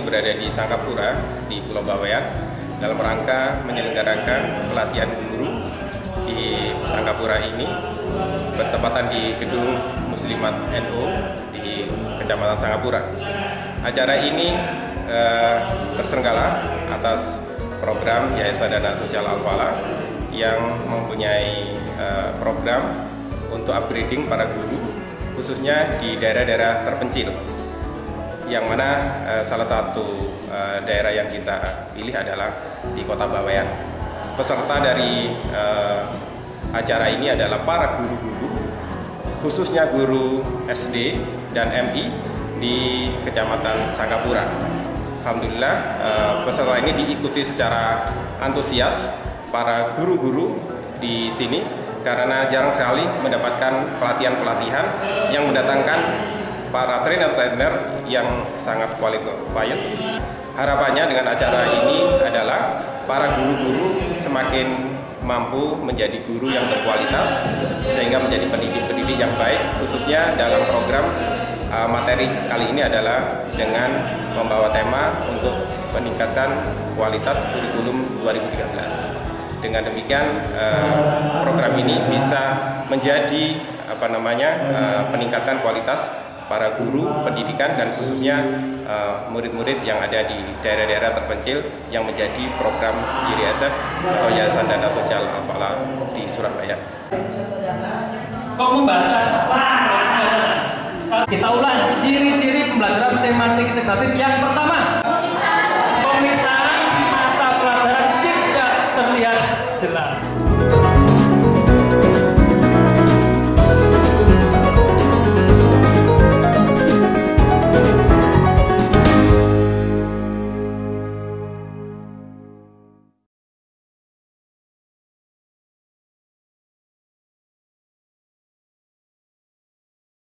berada di Sangkapura di Pulau Bawean dalam rangka menyelenggarakan pelatihan guru di Sangkapura ini bertepatan di Gedung Muslimat NU di Kecamatan Sangkapura. Acara ini terselenggara atas program Yayasan Dana Sosial Al-Falah yang mempunyai program untuk upgrading para guru khususnya di daerah-daerah terpencil, yang mana salah satu daerah yang kita pilih adalah di Kota Bawean. Peserta dari acara ini adalah para guru-guru, khususnya guru SD dan MI di Kecamatan Sangkapura. Alhamdulillah peserta ini diikuti secara antusias para guru-guru di sini karena jarang sekali mendapatkan pelatihan-pelatihan yang mendatangkan para trainer-trainer yang sangat qualified. Harapannya dengan acara ini adalah para guru-guru semakin mampu menjadi guru yang berkualitas sehingga menjadi pendidik-pendidik yang baik, khususnya dalam program materi kali ini adalah dengan membawa tema untuk meningkatkan kualitas kurikulum 2013. Dengan demikian program ini bisa menjadi peningkatan kualitas para guru pendidikan dan khususnya murid-murid yang ada di daerah-daerah terpencil yang menjadi program YDSF atau Yayasan Dana Sosial Al-Falah di Surabaya. Kok membaca? Kita ulas ciri-ciri pembelajaran tematik integratif yang pertama.